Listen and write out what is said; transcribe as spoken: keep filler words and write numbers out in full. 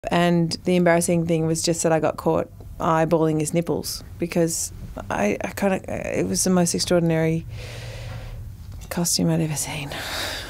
And the embarrassing thing was just that I got caught eyeballing his nipples because I, I kind of, it was the most extraordinary costume I'd ever seen.